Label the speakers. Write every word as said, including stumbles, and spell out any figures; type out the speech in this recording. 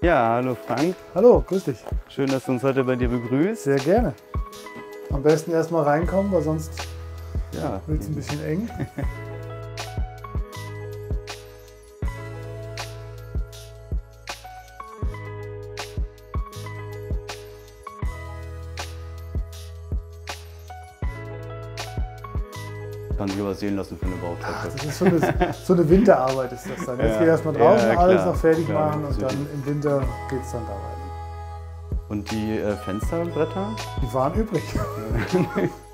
Speaker 1: Ja, hallo Frank.
Speaker 2: Hallo, grüß dich.
Speaker 1: Schön, dass du uns heute bei dir begrüßt.
Speaker 2: Sehr gerne. Am besten erstmal reinkommen, weil sonst
Speaker 1: ja,
Speaker 2: wird es ein bisschen eng.
Speaker 1: Kann sich aber sehen lassen für eine Bautreppe.
Speaker 2: Ach, das ist so eine, so eine Winterarbeit ist das dann. Jetzt
Speaker 1: Ja.
Speaker 2: geht erstmal draußen
Speaker 1: Ja,
Speaker 2: alles
Speaker 1: klar.
Speaker 2: noch fertig
Speaker 1: Klar,
Speaker 2: machen und dann
Speaker 1: natürlich.
Speaker 2: im Winter geht es dann da weiter.
Speaker 1: Und die äh, Fensterbretter?
Speaker 2: Die waren übrig.